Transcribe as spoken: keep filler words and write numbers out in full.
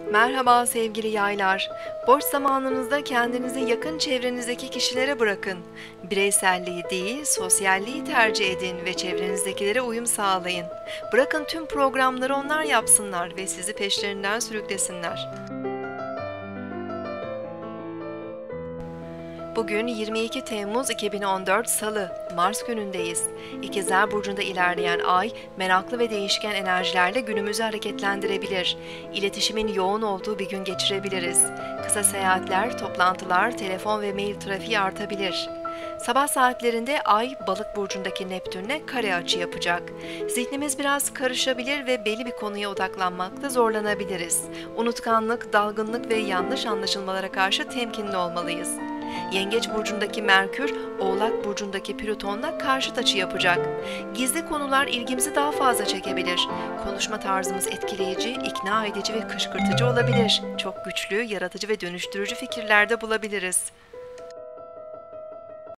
Merhaba sevgili yaylar. Boş zamanınızda kendinizi yakın çevrenizdeki kişilere bırakın. Bireyselliği değil, sosyalliği tercih edin ve çevrenizdekilere uyum sağlayın. Bırakın tüm programları onlar yapsınlar ve sizi peşlerinden sürüklesinler. Bugün yirmi iki Temmuz iki bin on dört Salı, Mars günündeyiz. İkizler Burcu'nda ilerleyen ay, meraklı ve değişken enerjilerle günümüzü hareketlendirebilir. İletişimin yoğun olduğu bir gün geçirebiliriz. Kısa seyahatler, toplantılar, telefon ve mail trafiği artabilir. Sabah saatlerinde Ay, Balık burcundaki Neptün'le kare açı yapacak. Zihnimiz biraz karışabilir ve belli bir konuya odaklanmakta zorlanabiliriz. Unutkanlık, dalgınlık ve yanlış anlaşılmalara karşı temkinli olmalıyız. Yengeç burcundaki Merkür, Oğlak burcundaki Plüton'la karşıt açı yapacak. Gizli konular ilgimizi daha fazla çekebilir. Konuşma tarzımız etkileyici, ikna edici ve kışkırtıcı olabilir. Çok güçlü, yaratıcı ve dönüştürücü fikirlerde bulabiliriz.